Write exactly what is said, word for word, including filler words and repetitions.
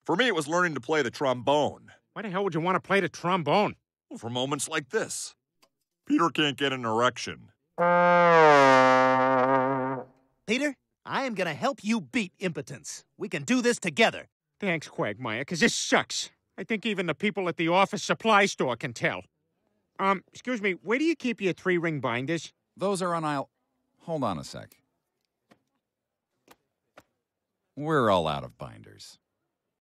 For me, it was learning to play the trombone. Why the hell would you want to play the trombone? Well, for moments like this. Peter can't get an erection. Peter, I am going to help you beat impotence. We can do this together. Thanks, Quagmire, because this sucks. I think even the people at the office supply store can tell. Um, excuse me, where do you keep your three-ring binders? Those are on aisle... Hold on a sec. We're all out of binders.